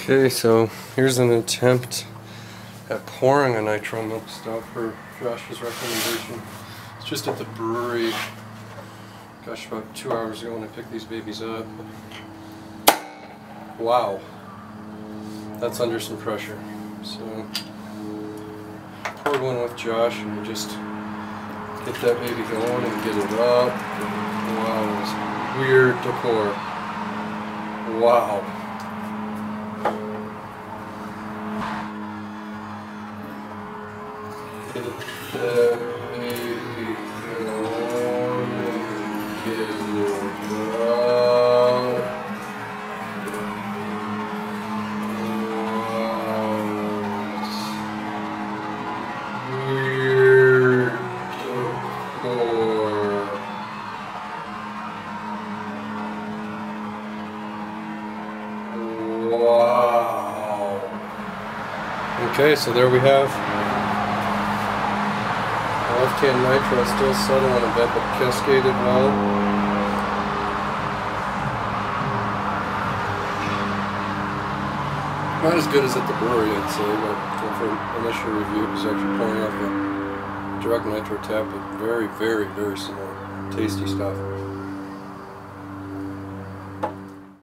Okay, so here's an attempt at pouring a nitro milk stout per Josh's recommendation. It's just at the brewery. Gosh, about 2 hours ago when I picked these babies up. Wow, that's under some pressure. So poured one with Josh and we just get that baby going and get it up. Wow, it's weird to pour. Wow. Get that baby going and get it up. Weird to pour. Wow. Okay, so there we have left-hand nitro, still subtle on a bit, but cascaded well. Not as good as at the brewery, I'd say, but for initial review, it was actually pouring off a direct nitro tap, but very, very, very similar. Tasty stuff.